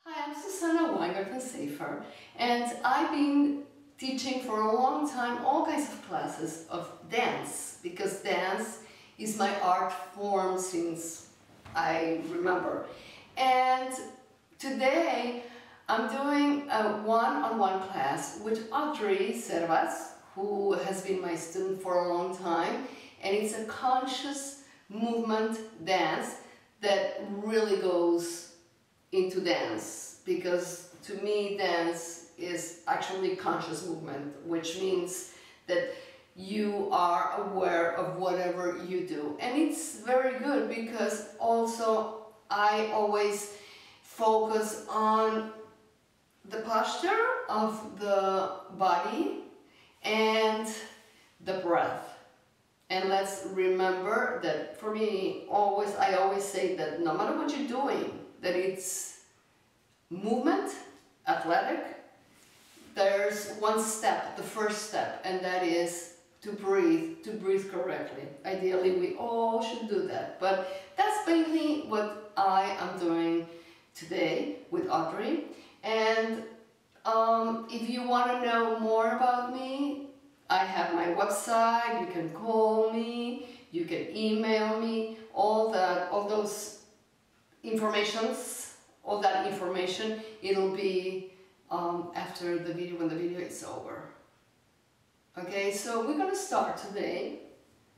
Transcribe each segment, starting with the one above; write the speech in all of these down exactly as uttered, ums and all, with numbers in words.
Hi, I'm Susana Weingarten Safer, and I've been teaching for a long time all kinds of classes of dance, because dance is my art form since I remember. And today I'm doing a one-on-one class with Audrey Servas, who has been my student for a long time, and it's a conscious movement dance that really goes into dance, because to me dance is actually conscious movement, which means that you are aware of whatever you do. And it's very good because also I always focus on the posture of the body and the breath. And let's remember that for me, always I always say that no matter what you're doing, that it's movement, athletic, there's one step, the first step, and that is to breathe, to breathe correctly. Ideally, we all should do that, but that's mainly what I am doing today with Audrey. And um, if you want to know more about me, I have my website, you can call me, you can email me, all that, all those informations, all that information, it'll be um, after the video, when the video is over. Okay, so we're gonna start today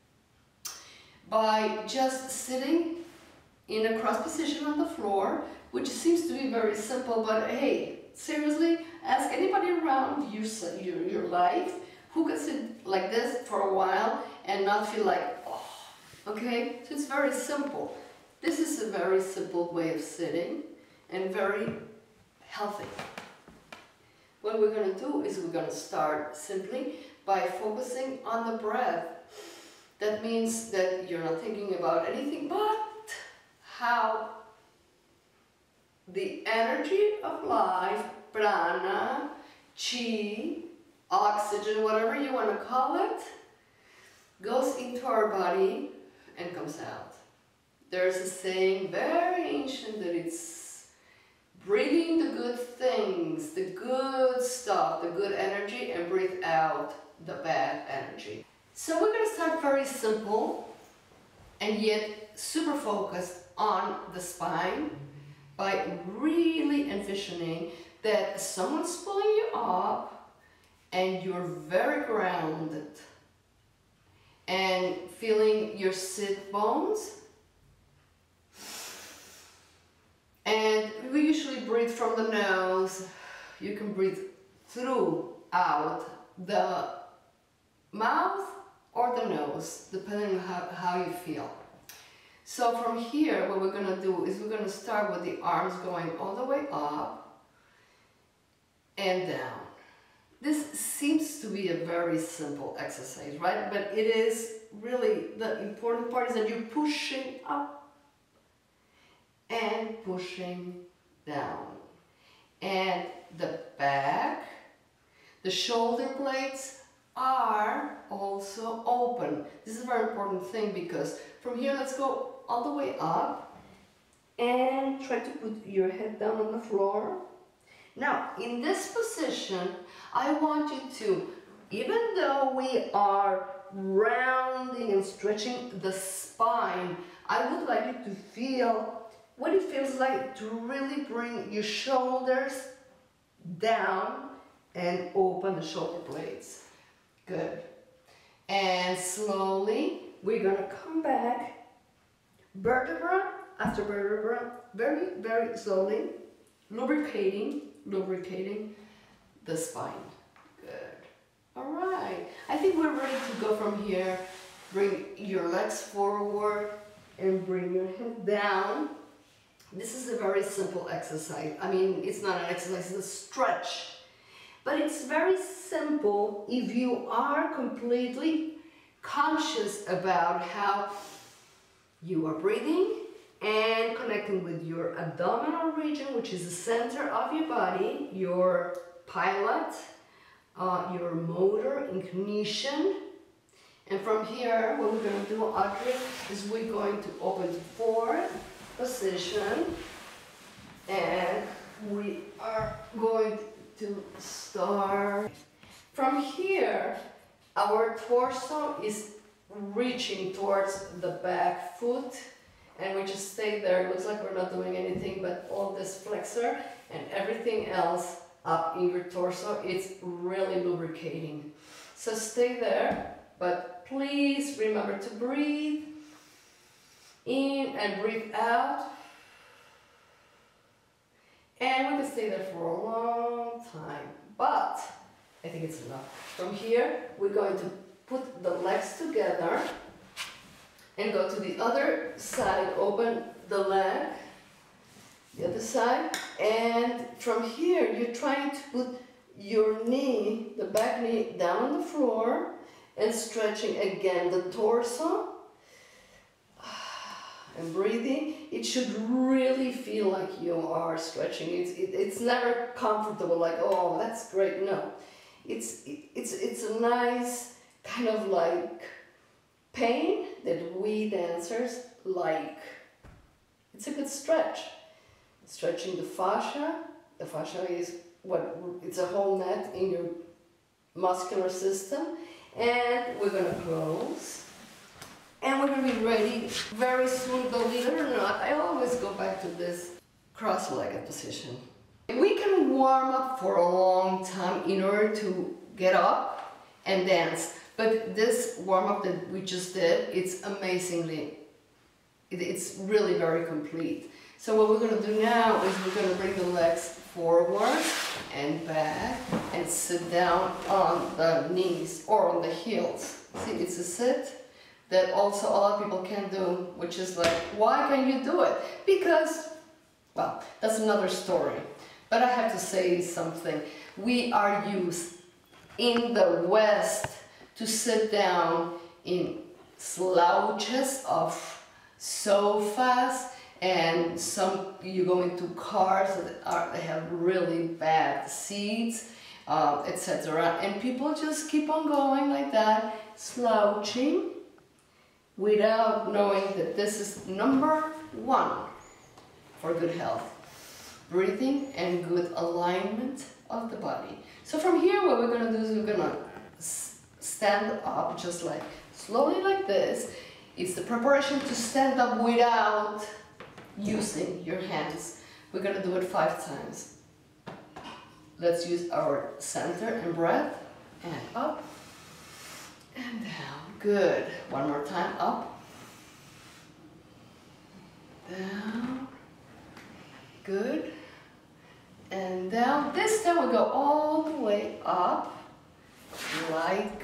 by just sitting in a cross position on the floor, which seems to be very simple, but hey, seriously, ask anybody around your, your, your life who can sit like this for a while and not feel like, oh, okay? So it's very simple. This is a very simple way of sitting and very healthy. What we're going to do is we're going to start simply by focusing on the breath. That means that you're not thinking about anything but how the energy of life, prana, chi, oxygen, whatever you want to call it, goes into our body and comes out. There's a saying, very ancient, that it's breathing the good things, the good stuff, the good energy, and breathe out the bad energy. So we're going to start very simple and yet super focused on the spine by really envisioning that someone's pulling you up and you're very grounded and feeling your sit bones. And we usually breathe from the nose. You can breathe throughout the mouth or the nose, depending on how, how you feel. So from here, what we're going to do is we're going to start with the arms going all the way up and down. This seems to be a very simple exercise, right? But it is really, the important part is that you're pushing up and pushing down. And the back, the shoulder blades are also open. This is a very important thing, because from here, let's go all the way up and try to put your head down on the floor. Now, in this position, I want you to, even though we are rounding and stretching the spine, I would like you to feel what it feels like to really bring your shoulders down and open the shoulder blades. Good. And slowly, we're going to come back, vertebra after vertebra, very, very slowly, lubricating, lubricating the spine. Good. All right. I think we're ready to go from here. Bring your legs forward and bring your head down. This is a very simple exercise. I mean, it's not an exercise, it's a stretch. But it's very simple if you are completely conscious about how you are breathing and connecting with your abdominal region, which is the center of your body, your pilot, uh, your motor inclination. And from here, what we're going to do, Audrey, is we're going to open the forward position and we are going to start. From here, our torso is reaching towards the back foot, and we just stay there. It looks like we're not doing anything, but all this flexor and everything else up in your torso, it's really lubricating. So stay there, but please remember to breathe in and breathe out. And we can stay there for a long time, but I think it's enough. From here, we're going to put the legs together and go to the other side, open the leg, the other side, and from here, you're trying to put your knee, the back knee, down on the floor and stretching again the torso and breathing. It should really feel like you are stretching. It's, it, it's never comfortable, like, oh, that's great. No, it's, it, it's, it's a nice kind of like pain that we dancers like. It's a good stretch. Stretching the fascia. The fascia is what, it's a whole net in your muscular system. And we're gonna close. And we're going to be ready very soon, believe it or not. I always go back to this cross-legged position. We can warm up for a long time in order to get up and dance. But this warm-up that we just did, it's amazingly, it, it's really very complete. So what we're going to do now is we're going to bring the legs forward and back and sit down on the knees or on the heels. See, it's a sit that also a lot of people can do, which is like, why can you do it? Because, well, that's another story. But I have to say something. We are used in the West to sit down in slouches of sofas, and some, you go into cars that are, they have really bad seats, uh, et cetera. And people just keep on going like that, slouching, without knowing that this is number one for good health. Breathing and good alignment of the body. So from here, what we're gonna do is we're gonna stand up just like, slowly like this. It's the preparation to stand up without using your hands. We're gonna do it five times. Let's use our center and breath, and up, and down. Good. One more time. Up. Down. Good. And down. This time we go all the way up, like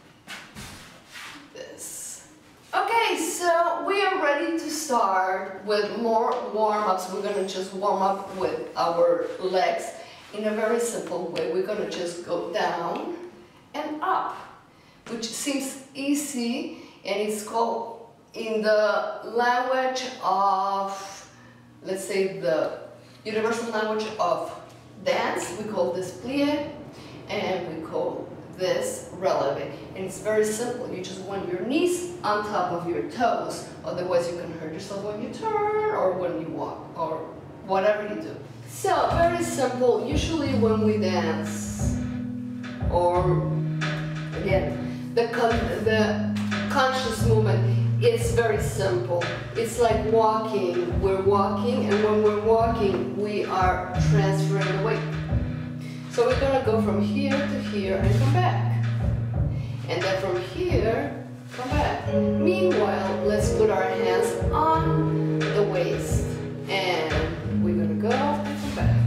this. Okay, so we are ready to start with more warm-ups. We're going to just warm up with our legs in a very simple way. We're going to just go down and up, which seems easy, and it's called, in the language of, let's say, the universal language of dance, we call this plie, and we call this releve. And it's very simple. You just want your knees on top of your toes, otherwise you can hurt yourself when you turn or when you walk or whatever you do. So, very simple. Usually when we dance, or again, The, con the conscious movement is very simple. It's like walking. We're walking, and when we're walking, we are transferring the weight. So we're gonna go from here to here and come back. And then from here, come back. Meanwhile, let's put our hands on the waist. And we're gonna go and come back.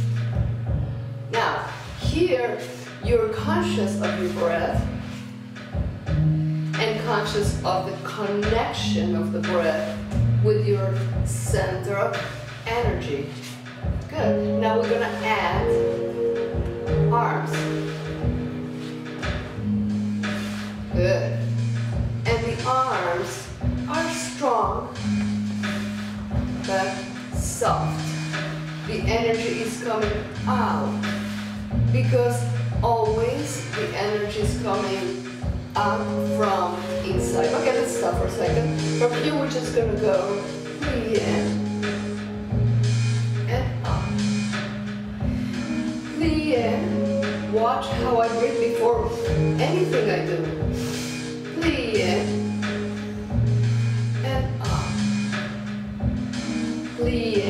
Now, here, you're conscious of your breath, and conscious of the connection of the breath with your center of energy. Good. Now we're going to add arms. Good. And the arms are strong but soft. The energy is coming out, because always the energy is coming out from inside. Okay, let's stop for a second. From here, we're just gonna go in and up. watch how I breathe before anything I do. Plie. And up. Plie.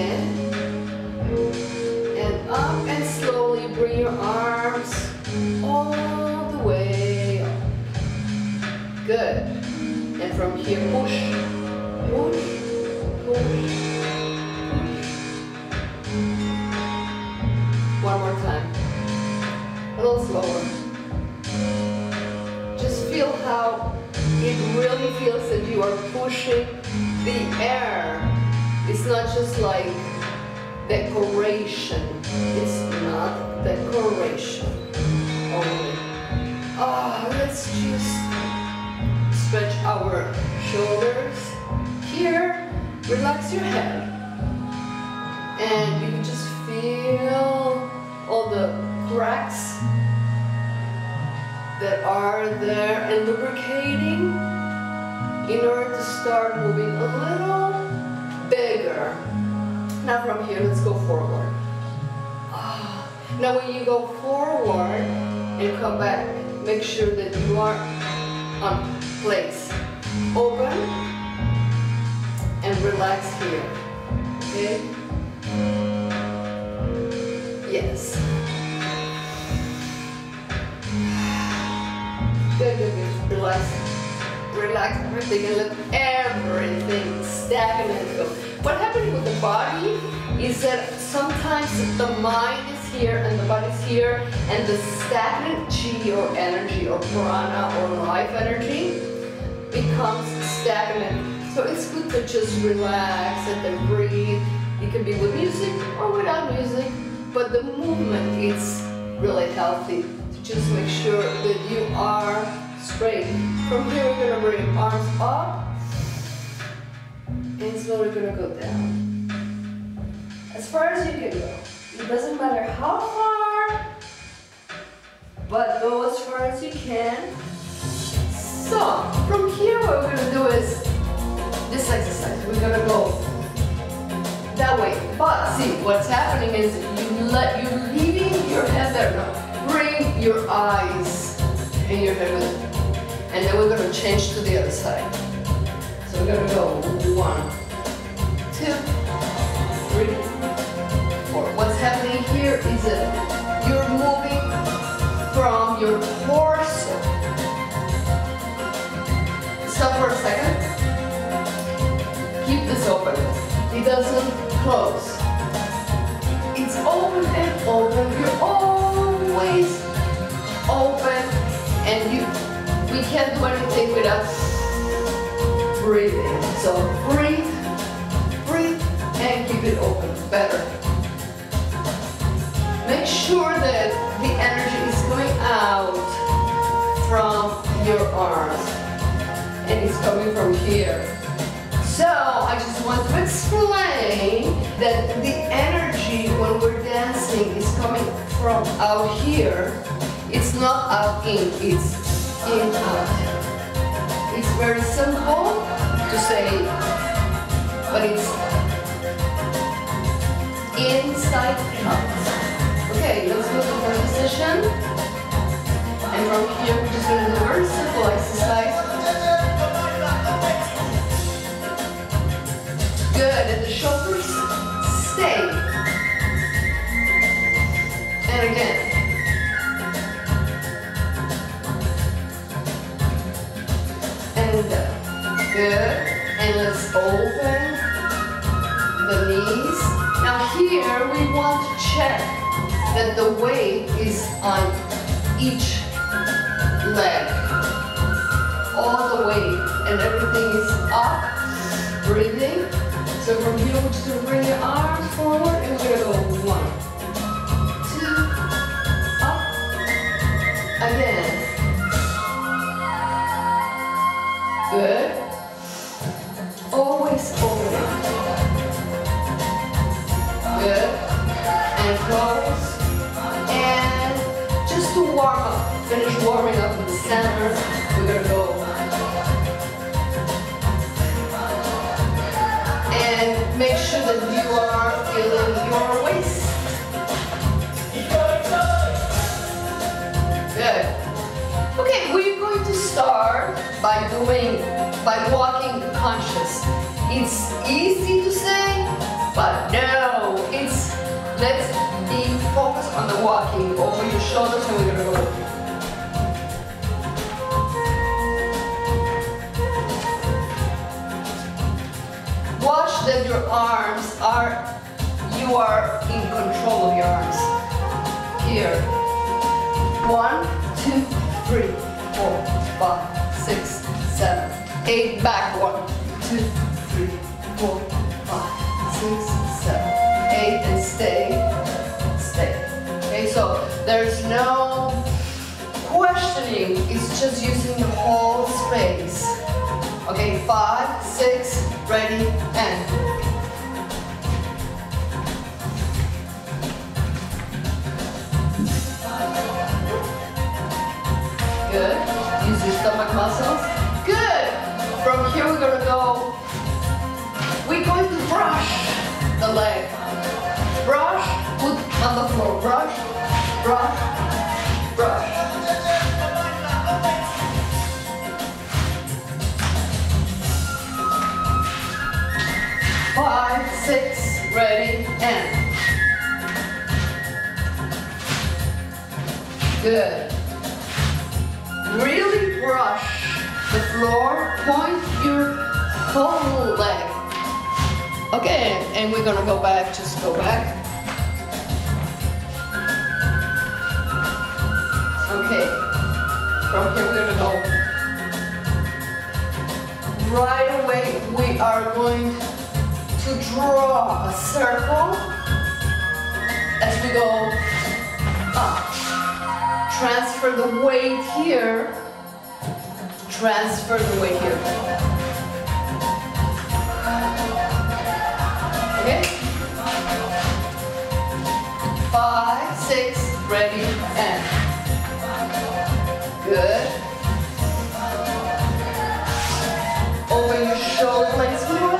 And up, and slowly bring your arms all the way up. Good. And from here, push, push, push. One more time. A little slower. Just feel how it really feels that you are pushing the air. It's not just like decoration. It's not decoration only. Ah, let's just stretch our shoulders. Here, relax your head. And you can just feel all the cracks that are there and lubricating in order to start moving a little bigger. Now from here, let's go forward. Ah. Now when you go forward and come back, make sure that you are on place. Open and relax here. Okay? Yes. Good, good, good. Relax. Relax everything and let everything stagnant go. What happens with the body is that sometimes the mind is here and the body is here, and the stagnant chi or energy or prana or life energy becomes stagnant. So it's good to just relax and then breathe. It can be with music or without music, but the movement is really healthy. To just make sure that you are straight. From here we're going to bring arms up and slowly going to go down. As far as you can go. It doesn't matter how far, but go as far as you can. So, from here what we're going to do is this exercise. We're going to go that way. But see, what's happening is you let, you're leaving your head there now. Bring your eyes and your head with it. And then we're going to change to the other side. So we're going to go one, two, three, four. What's happening here is that you're moving from your torso. Stop for a second. Keep this open. It doesn't close. It's open and open. You're always open, and you we can't do anything without breathing. So breathe, breathe, and keep it open. Better. Make sure that the energy is going out from your arms, and it's coming from here. So I just want to explain that the energy when we're dancing is coming from out here. It's not out in, it's in out. It's very simple to say, but it's inside out. Okay, let's go to the first position. And from here we're just going to do a very simple exercise. Good, and the shoulders stay. And again. And down. Good. And let's open the knees. Now here we want to check that the weight is on each leg. All the weight and everything is up. Breathing. So from here we're just going to bring your arms forward and we're going to go one, two, up, again. Good. Always open. Good. And close. And just to warm up, finish warming up in the center, we're going to go. And make sure that you are feeling your waist. by doing, by walking conscious. It's easy to say, but no, it's, let's be focused on the walking over your shoulders, and we're gonna go. Watch that your arms are, you are in control of your arms. Here. One, two, three, four, five, six, seven, eight. Back. One, two, three, four, five, six, seven, eight, and stay, stay. Okay, so there's no questioning. It's just using the whole space. Okay, five, six, ready, and. Good. Use your stomach muscles. Good. From here we're gonna go. We're going to brush the leg. Brush, put on the floor. Brush, brush, brush. Five, six, ready, and. Good. Really brush the floor, point your whole leg. Okay, and we're gonna go back, just go back. Okay, from here we're gonna go. Right away, we are going to draw a circle as we go up. Transfer the weight here. Transfer the weight here. Okay? Five, six, ready, and. Good. Open your shoulder blades more.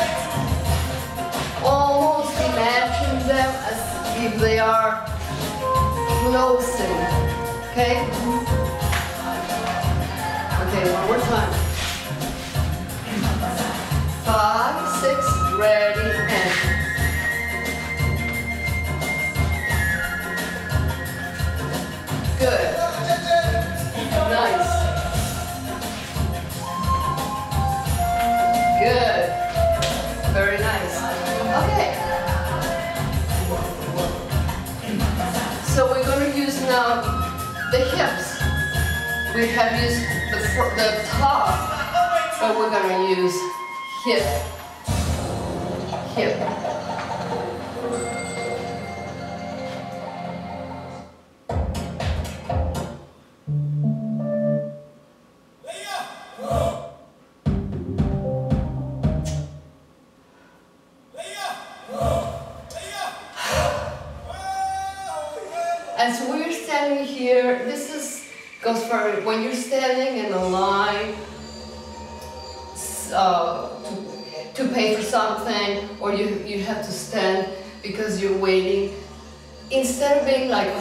Almost imagine them as if they are closing. Okay? Okay, one more time. Five, six, ready, and. Good. Nice. Good. Very nice. Okay. So we're going to use now the hips. We have used the, the top, but we're going to use hip, hip. And so we're standing here. This is goes for when you're standing in a line uh, to, to pay for something, or you you have to stand because you're waiting. Instead of being like,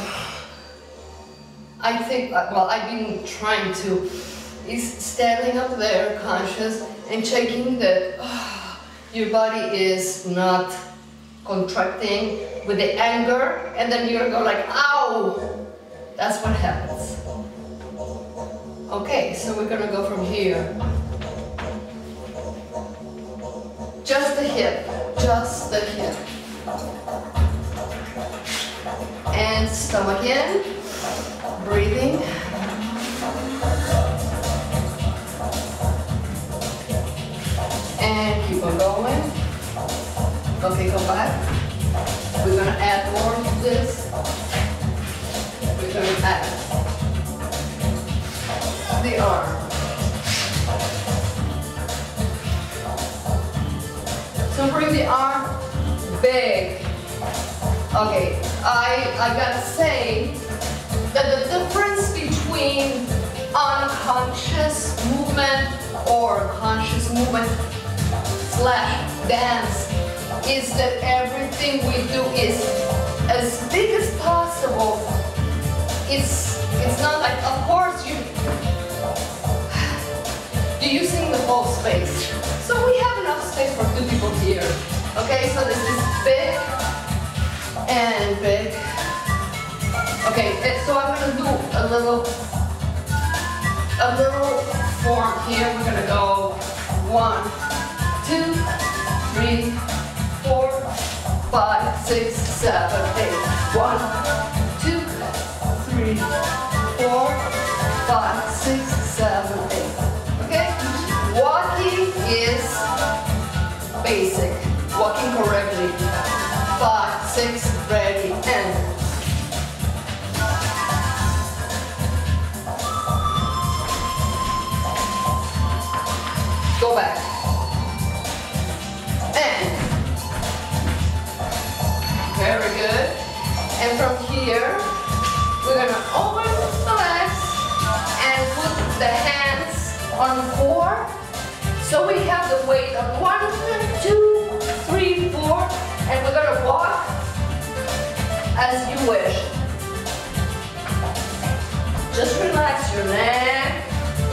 I think, well, I've been trying to, is standing up there conscious and checking that oh, your body is not contracting with the anger, and then you're gonna go like, ow! That's what happens. Okay, so we're gonna go from here. Just the hip, just the hip. And stomach in, breathing. And keep on going. Okay, go back. We're gonna add more to this. We're gonna add the arm. So bring the arm big. Okay, I, I gotta say that the difference between unconscious movement or conscious movement slash dance is that everything we do is as big as possible. It's it's not like, of course you using the whole space. So we have enough space for two people here. Okay, so this is big and big. Okay, so I'm gonna do a little, a little form here. We're gonna go one, two, three, four, five, six, seven, eight. One, two, three, four, five, six, seven, eight. Okay? Walking is basic. Walking correctly. Five, six, ready, and. Go back. And. Very good. And from here, we're gonna open the legs and put the hands on four. So we have the weight of one, two, three, four, and we're gonna walk as you wish. Just relax your neck,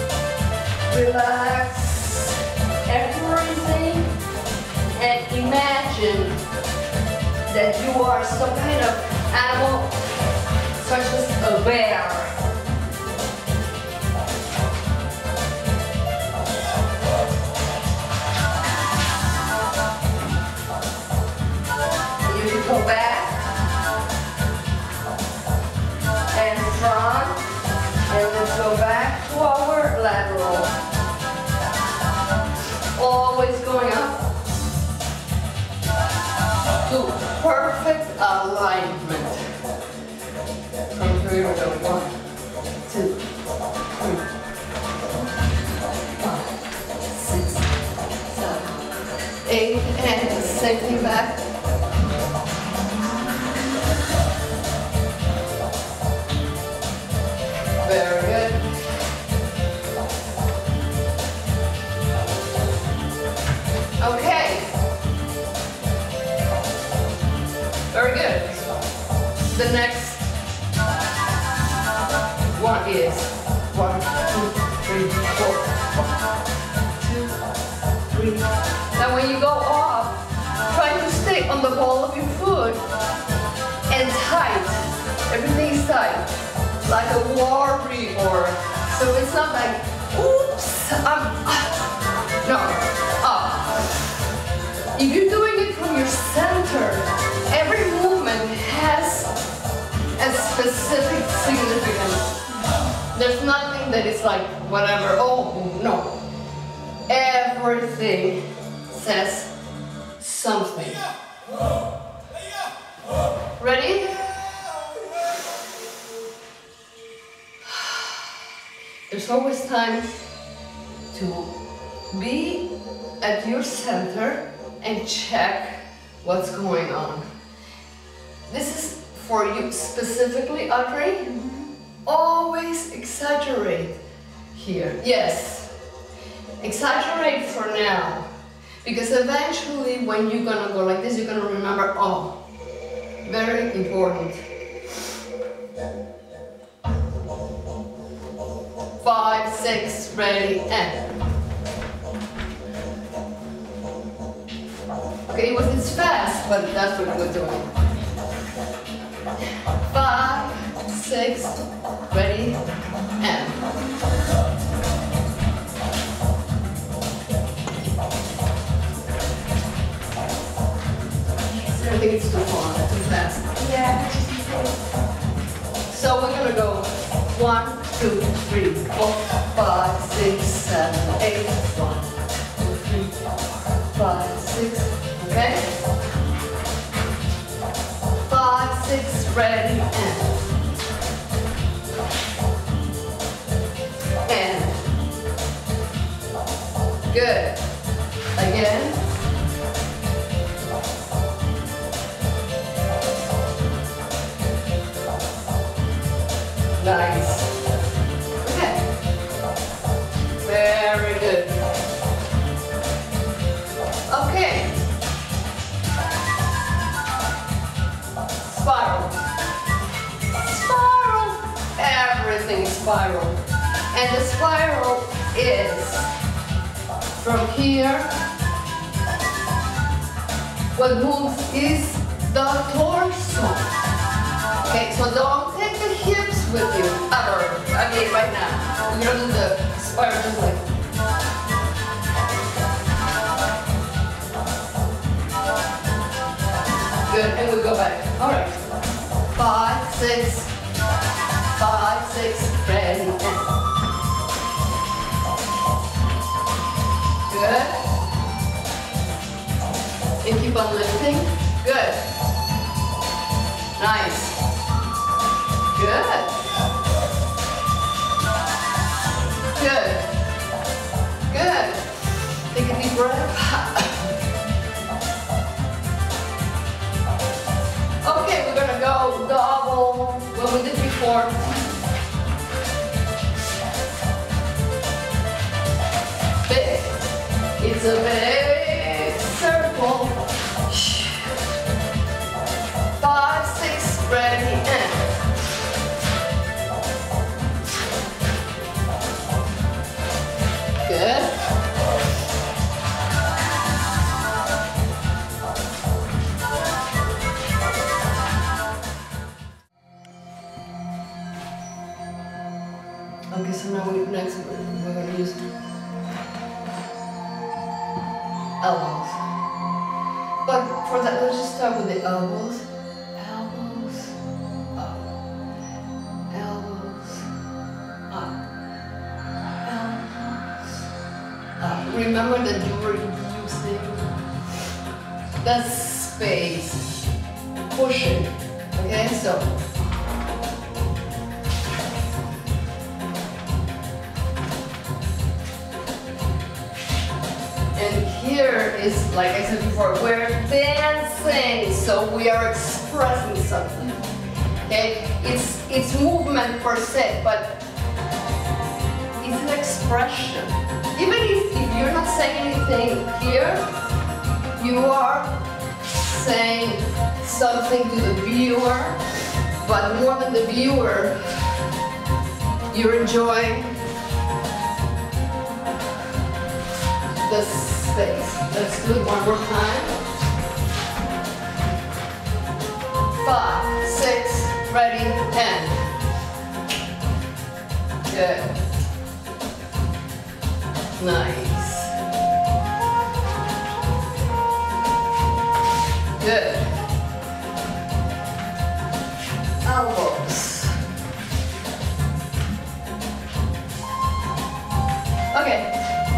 relax everything, and imagine that you are some kind of animal, such as a bear. You can go back and front, and let's go back to our lateral. Always going up to perfect alignment. From here we go one, two, three, five, six, seven, eight, and the same thing back. Very good. Okay. Very good. The next one is one, two, three, four. One, two, three. Now when you go off, try to stay on the ball of your foot and tight. Everything is tight. Like a warrior. So it's not like, oops, I'm up. No, up. If you're doing it from your center, every movement has a specific significance. There's nothing that is like, whatever, oh, no. Everything says something. Ready? There's always time to be at your center and check what's going on. This is for you specifically, Audrey. Mm-hmm. Always exaggerate here. Yes, exaggerate for now. Because eventually when you're gonna go like this, you're gonna remember, oh, very important. Five, six, ready, and. Okay, it was it's fast, but that's what we're doing. Five, six, ready, and. I think it's too far, too fast. Yeah. So we're gonna go one, two, three, four, five, six, seven, eight, one, two, three, four, five, six, okay? Five, six, ready, and. And. Good. Again. Nice. Okay. Very good. Okay. Spiral. Spiral. Everything is spiral. And the spiral is From here, what moves is the torso. Okay, so don't take the hips with you, ever. I mean, right now. We're gonna do the spiral just like. Good, and we go back. All right. Five, six, five, six, ready, and. Good. And keep on lifting. Good. Nice. Good. Good. Good. Take a deep breath. Okay, we're gonna go double what we did before. Big. It's a big circle. Five, six, ready, and. Good. Okay, so now we next we're, we're gonna use elbows. But for that, let's just start with the elbows. Elbows up. Elbows up. Elbows up. Remember that you were using the space. Pushing. Okay, so and here is, like I said before, we're dancing, so we are expressing something. Okay, it's it's movement per se, but it's an expression. Even if, if you're not saying anything here, you are saying something to the viewer, but more than the viewer, you're enjoying the space. Let's do it one more time. Five, six, ready, and. Good. Nice. Good. Elbows. Okay.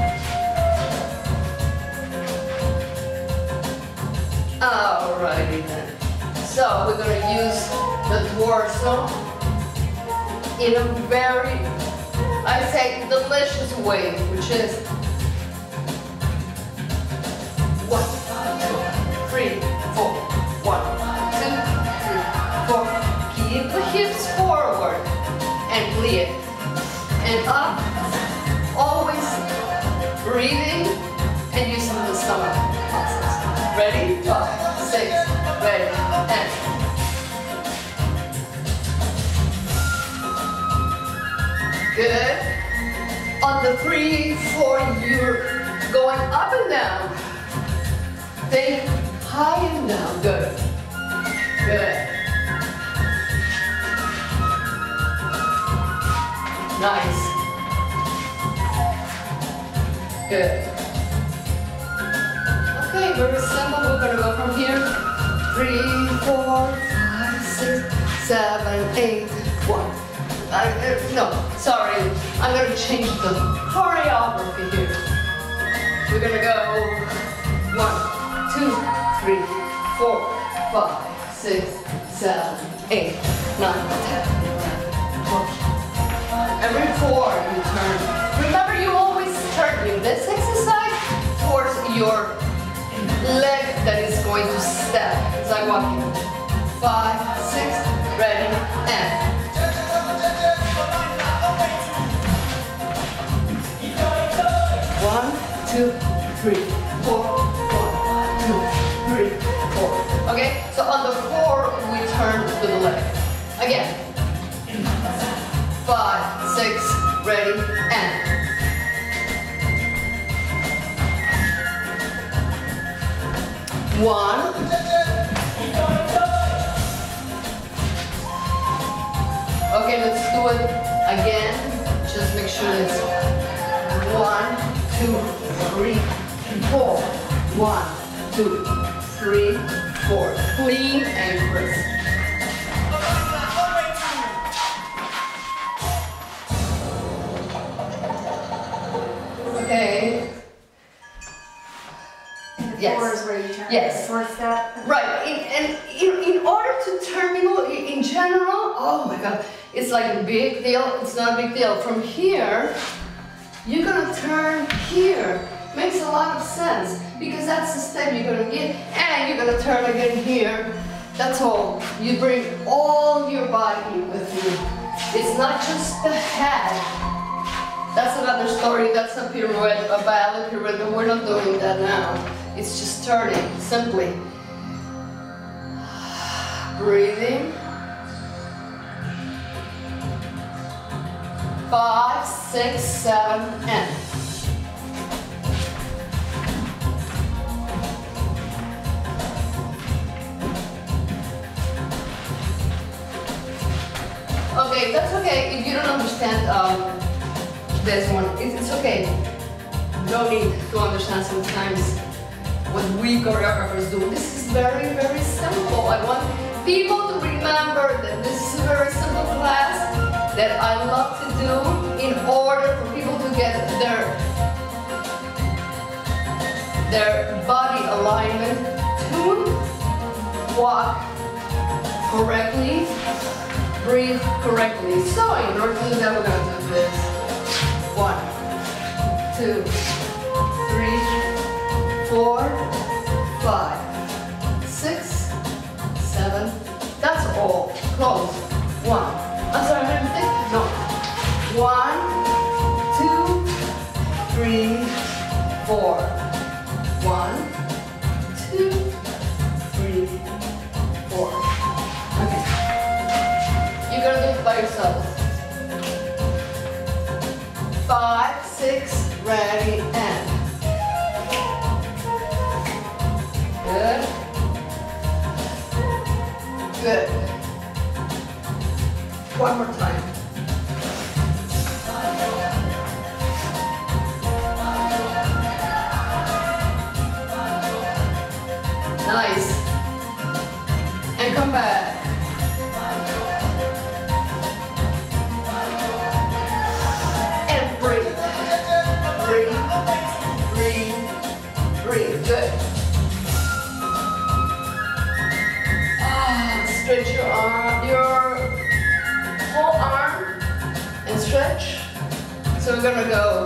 Alrighty then. So we're going to use the torso in a very, I say, delicious way, which is one, two, three, four. One, two, three, four. Keep the hips forward and bleed. And up, always breathing and using the stomach muscles. Ready? Five, six, ready, and. Good. On the three, four, you're going up and down. Think high and down. Good. Good. Nice. Good. Okay, very simple. We're going to go from here. Three, four, five, six, seven, eight, one. Uh, uh, no, sorry. I'm going to change the choreography here. We're going to go one, two, three, four, five, six, seven, eight, nine, ten, eleven, twelve. Every four you turn. Remember, you always turn in this exercise towards your leg that is going to step. It's like walking. Five, six, ready, and. One, two, three, four, one, two, three, four. Okay, so on the four, we turn to the left. Again. Five, six, ready, and. One. Okay, let's do it again. Just make sure it's one, two, three, four. One, two, three, four. Clean and crisp. Okay. Yes. Four is where you turn. Yes. Fourth step. Right. In, and in, in order to turn, you know, in general, oh my God, it's like a big deal. It's not a big deal. From here, you're gonna turn here. Makes a lot of sense because that's the step you're gonna get, and you're gonna turn again here. That's all. You bring all your body with you. It's not just the head. That's another story. That's a pirouette, a ballet pirouette, but we're not doing that now. It's just turning, simply. Breathing. Five, six, seven, and. Okay, that's okay. If you don't understand um, this one, it's okay. No need to understand sometimes what we choreographers do. This is very, very simple. I want people to remember that this is a very simple class that I love to do in order for people to get their, their body alignment tuned, walk correctly, breathe correctly. So in order to do that, we're going to do this. One, two, three, four, five, six, seven. That's all. Close. One. I'm sorry, I didn't think. No. One, two, three, four. One, two, three, four. Okay. You're gonna do it by yourself. Five, six, ready, and. Good. Good. One more time. Nice. And come back. And breathe. Breathe. Breathe. Breathe. Good. Ah, stretch your arm, your whole arm, and stretch. So we're gonna go.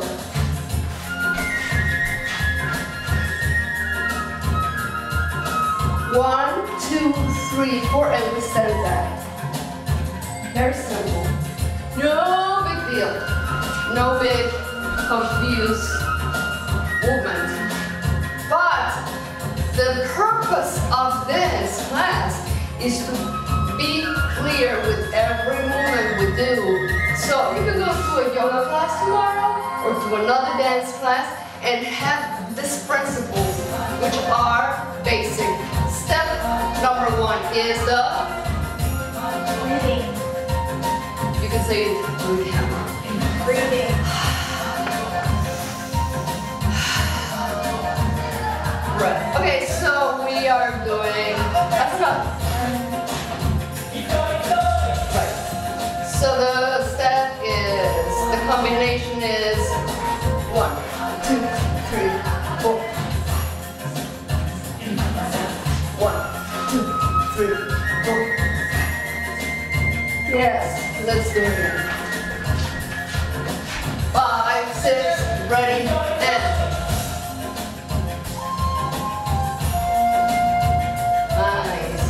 One, two, three, four, and we stand back. Very simple. No big deal. No big confused movement. But the purpose of this class is to be clear with every movement we do. So you can go to a yoga class tomorrow or to another dance class and have these principles, which are basic. Step number one is the breathing. You can say it through the camera. Breathing. Right. Okay, so we are doing. That's enough. Right. So the step is the combination is one, two, three, four. One, two, three, four. Yes, let's do it again. Five, six, ready, and. Nice.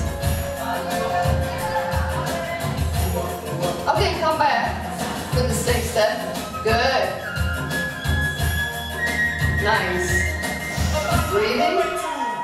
Okay, come back with the same step. Good. Nice. Breathing.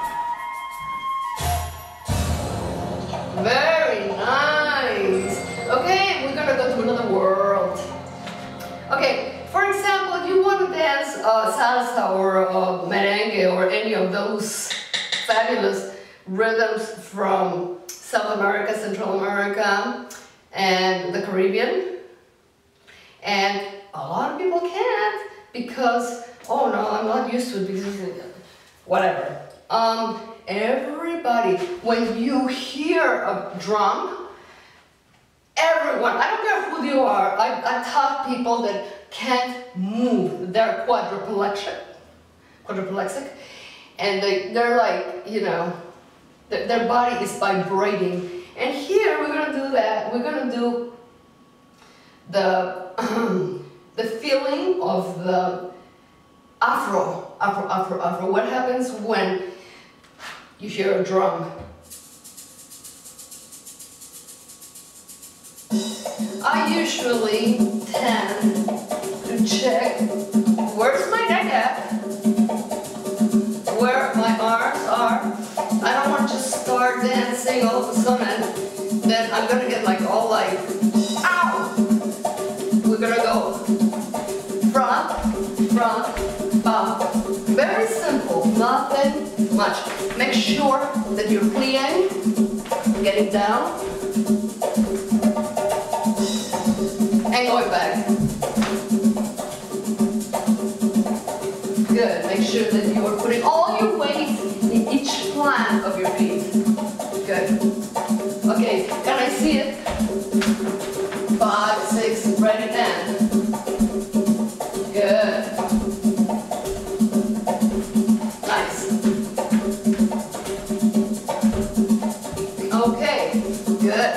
Very nice. Okay, we're gonna go to another world. Okay, for example, you want to dance uh, salsa or uh, merengue or any of those fabulous rhythms from South America, Central America, and the Caribbean. And a lot of people can't because, oh no, I'm not used to it because whatever. Um, everybody, when you hear a drum, everyone, I don't care who you are, I, I taught people that can't move, they're quadriplegic, quadriplegic, and they, they're like, you know, th their body is vibrating. And here we're gonna do that, we're gonna do the, the feeling of the afro, afro, afro, afro. What happens when you hear a drum? I usually tend to check where's my neck at, where my arms are. I don't want to just start dancing all of a sudden, then I'm gonna get like all like, ow! We're gonna go front, front, back. Very simple, nothing much. Make sure that you're playing, getting down, and going back. Good. Make sure that you are putting all your weight in each plant of your feet. Good. Okay, can I see it? Five, six, ready, and. Good. Nice. Okay, good.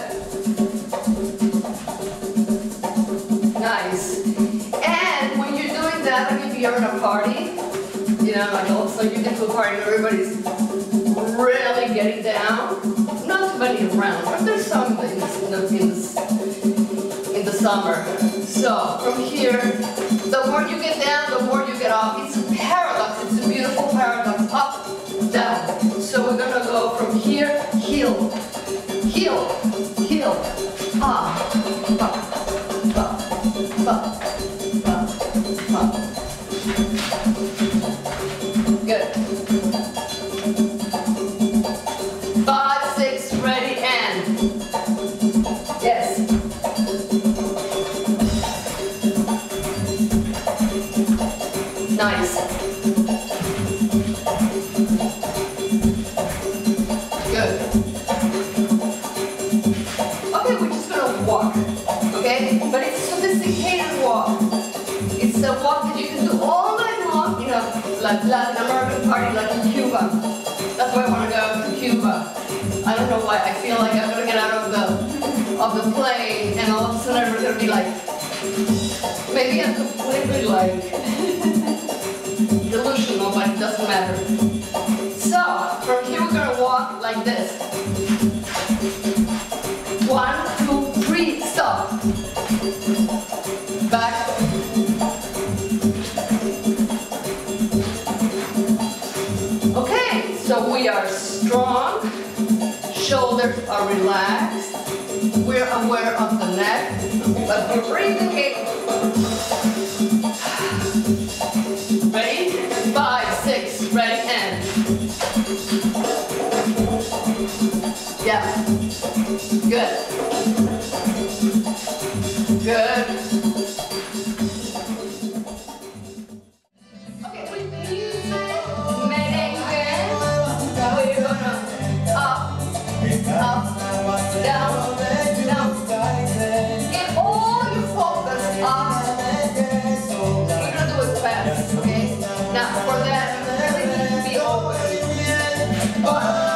Nice. And when you're doing that, like if you're in a party, you know, like also you get to a party and everybody's really getting down. Not too many around, but there's some in the, in the, in the summer. So from here, the more you get down, the more you get up. It's a paradox. It's a beautiful paradox. Up, down. So we're gonna go from here, heel, heel, heel, up, up, up, up, up, up. Good. Five, six, ready, and. Yes. Nice. Good. Okay, we're just gonna walk. Okay? But it's a sophisticated walk. It's a walk that you can do all night long, you know, like Latin American party, like in Cuba. That's why I want to go to Cuba. I don't know why. I feel like I'm gonna get out of the of the plane, and all of a sudden I'm gonna be like, maybe I'm completely like delusional, but it doesn't matter. So from here we're gonna walk like this. One, two, three, stop. Back. Okay, so we are strong, shoulders are relaxed, we're aware of the neck, but we're breathing in. Ready? Five, six, ready, and. Yeah. Good. Good. Okay, with music, merengue, we're gonna up, up, down, down. Get all your focus up. We're gonna do it fast, okay? Now for that, you really need to be open. But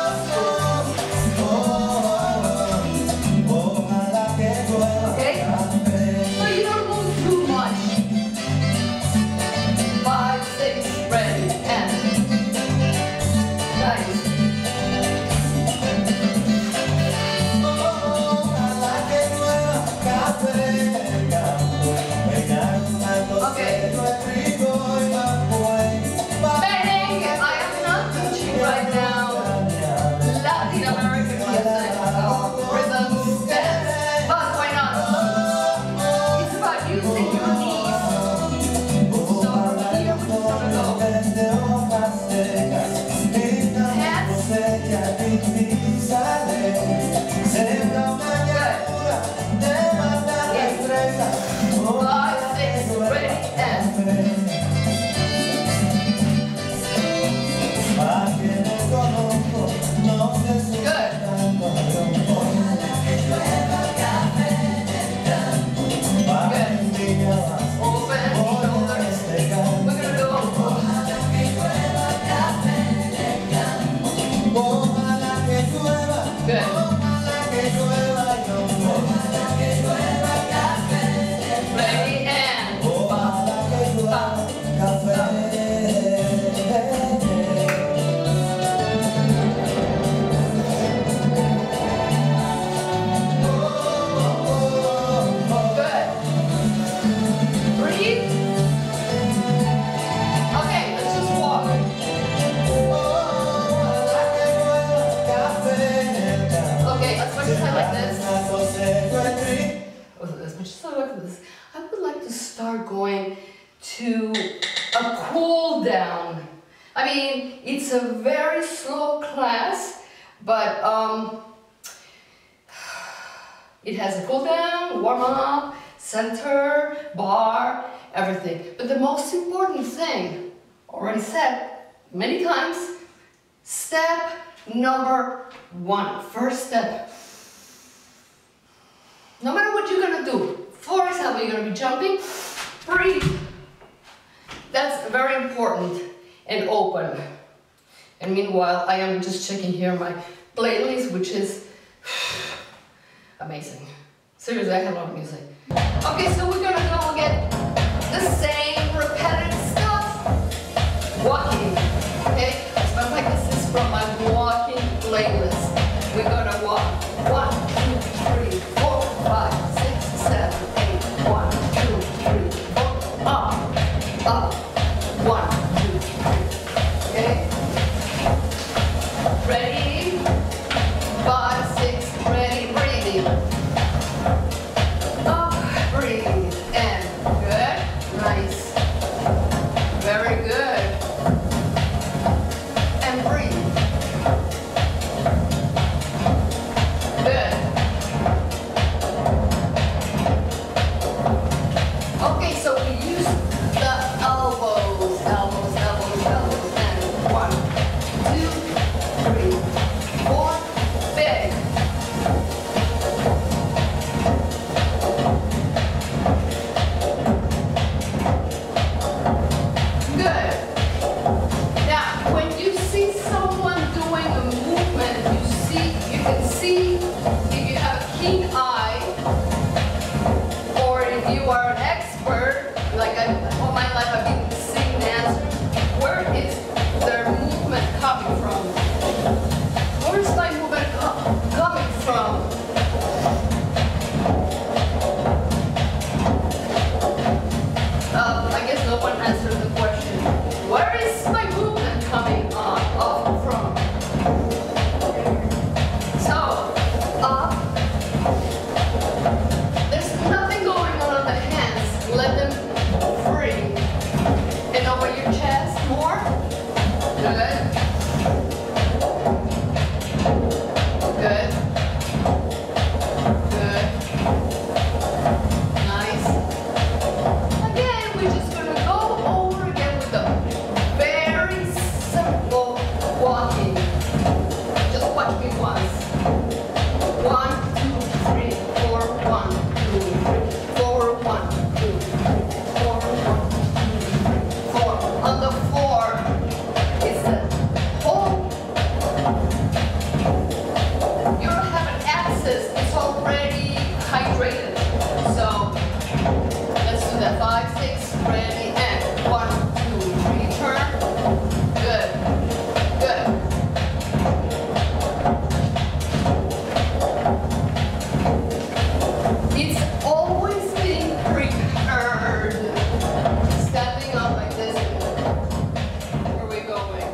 Ready and going to a cool down. I mean, it's a very slow class, but um, it has a cool down, warm up, center, bar, everything. But the most important thing, already said many times, step number one, first step. No matter what you're gonna do, for example, you're gonna be jumping, breathe. That's very important and open. And meanwhile, I am just checking here my playlist, which is amazing. Seriously, I have a lot of music. Okay, so we're gonna go get the same repetitive stuff. Walking, okay? Sounds like this is from my walking playlist. We're gonna walk one, two, three, four, five, six, seven, eight. One, two, three, four, up, up. One, two, three. Okay? Ready? Five, six, ready, breathing. Up, breathe, and good, nice. Very good. And breathe. Good. Okay, so we use the elbows, elbows, elbows, elbows, and one, two, three, four, big. Good. Now, when you see someone doing a movement, you see, you can see if you have a keen eye, or if you are an expert, like I, all my life I've been seeing dancers, where is their movement coming from? Where is my movement co coming from? Uh, I guess no one answered the question. Where is my movement coming on, up from? So, up. There's nothing going on on the hands. Let them free. And over your chest more. Good. Good. Good. Nice. Again, we're just going to go over again with the very simple walking. Just watch me once. One, two, three, four, one, two, three, four, one, two, three, four, one, two, three, four. On the floor is the whole. You don't have an axis, it's already hydrated. So let's do that. Five, six, ready, and one, two, three, turn. Good. Good. It's always being prepared. Stepping up like this. Where are we going?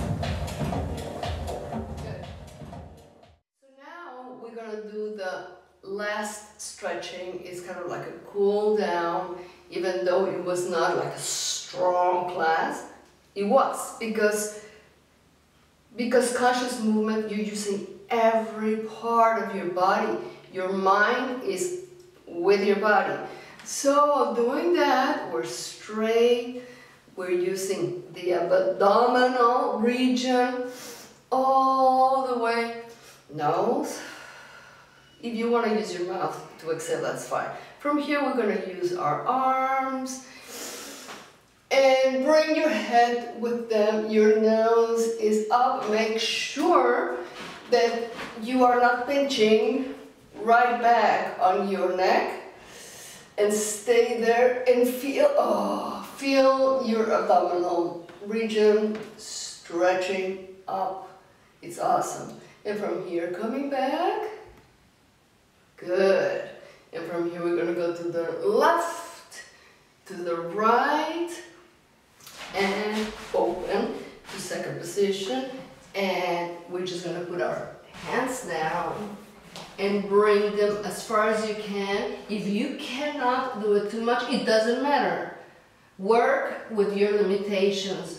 Good. So now we're gonna do the last stretching. It's kind of like a cool down, even though it was not like a strong class. It was because because conscious movement, you're using every part of your body. Your mind is with your body. So doing that, we're straight. We're using the abdominal region all the way. Nose. If you want to use your mouth to exhale, that's fine. From here, we're going to use our arms. And bring your head with them. Your nose is up. Make sure that you are not pinching right back on your neck. And stay there and feel, oh, feel your abdominal region stretching up. It's awesome. And from here, coming back. Good. And from here, we're gonna go to the left, to the right, and open to second position. And we're just gonna put our hands down and bring them as far as you can. If you cannot do it too much, it doesn't matter. Work with your limitations.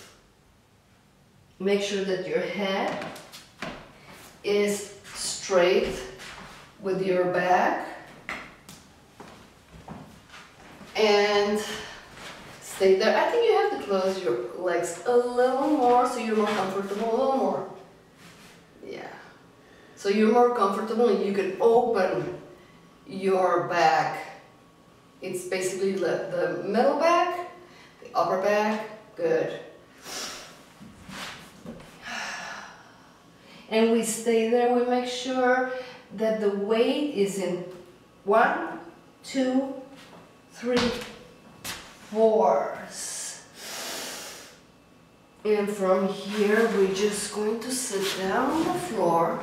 Make sure that your head is straight with your back. And stay there. I think you have to close your legs a little more so you're more comfortable, a little more. Yeah. So you're more comfortable and you can open your back. It's basically the, the middle back, the upper back. Good. And we stay there. We make sure that the weight is in one, two, three, fours. And from here, we're just going to sit down on the floor.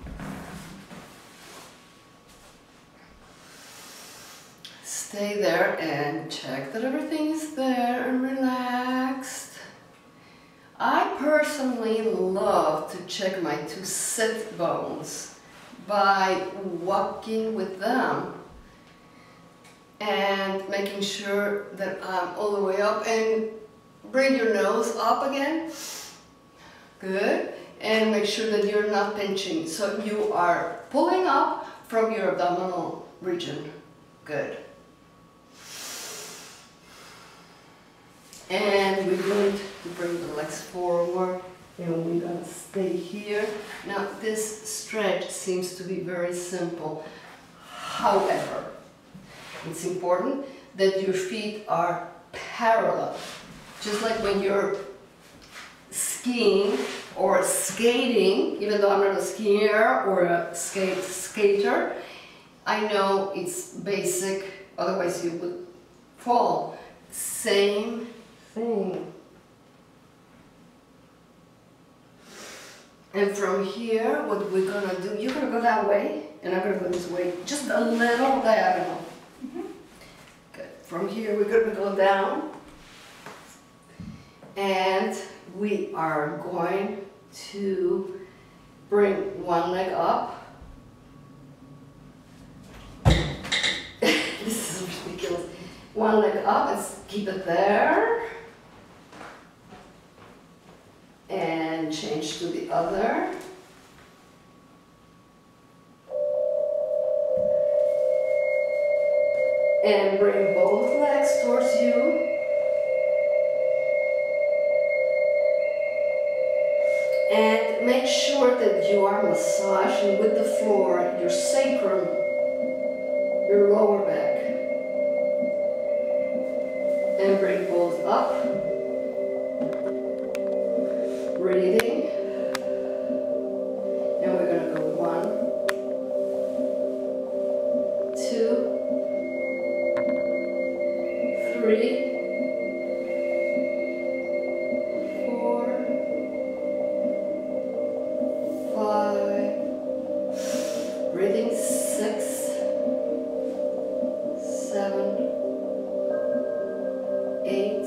Stay there and check that everything is there and relaxed. I personally love to check my two sit bones by walking with them and making sure that I'm all the way up, and bring your nose up again. Good. And make sure that you're not pinching. So you are pulling up from your abdominal region. Good. And we're going to bring the legs forward, and we're going to stay here. Now this stretch seems to be very simple. However, it's important that your feet are parallel. Just like when you're skiing or skating, even though I'm not a skier or a skate skater, I know it's basic, otherwise you would fall. Same thing. And from here, what we're gonna do, you're gonna go that way, and I'm gonna go this way, just a little diagonal. Mm-hmm. Good. From here, we're gonna go down, and we are going to bring one leg up. This is ridiculous. One leg up, let's keep it there. And change to the other. And bring both legs towards you. And make sure that you are massaging with the floor, your sacrum, your lower back. And bring both up. Breathing. And we're going to go one, two, three, four, five, breathing six, seven, eight.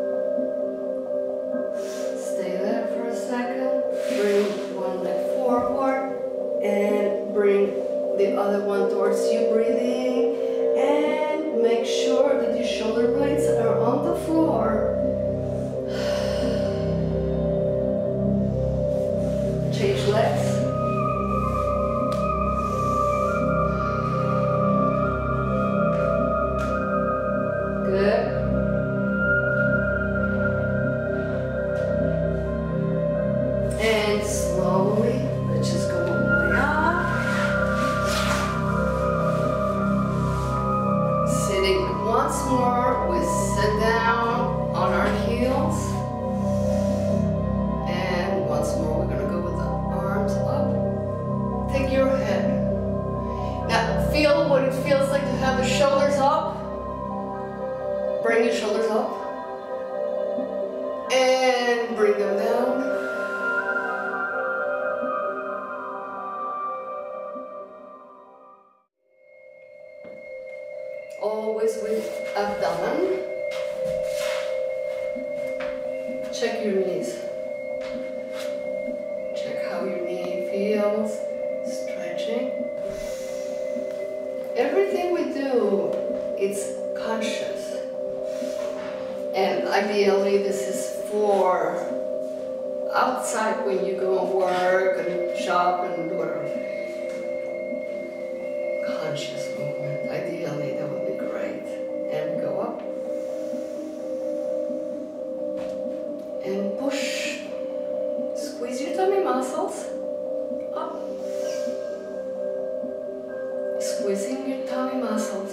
Stay there for a second. Bring one leg forward and bring the other one towards you, breathing. And make sure that your shoulder blades are on the floor. Change legs. Good. And slowly, let's just go all the way up. Sitting once more, we sit down on Feel what it feels like to have the shoulders up. Bring your shoulders up. And bring them down. Always with abdomen. Check your knees. Check how your knee feels. Stretching. Everything we do, it's conscious. And ideally this is for outside when you go and work and shop and whatever. Conscious movement, ideally that would be great. And go up. And push. Squeeze your tummy muscles. Up. Squeezing your tummy muscles.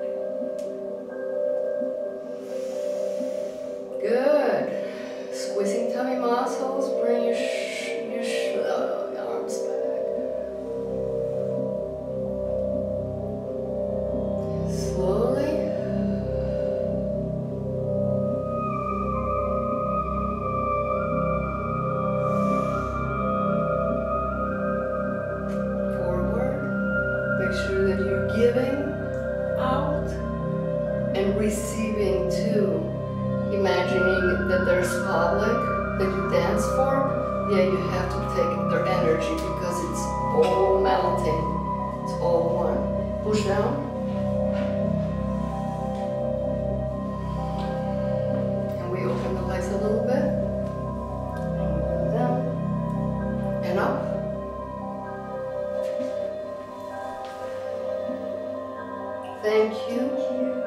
Good. Squeezing tummy muscles. Bring your sh your, sh uh, your arms back. Slowly. Forward. Make sure that you're giving out and receiving too. Imagining that there's public that you dance for, yeah, you have to take their energy because it's all melting. It's all one. Push down. And we open the legs a little bit. And down. And up. Thank you.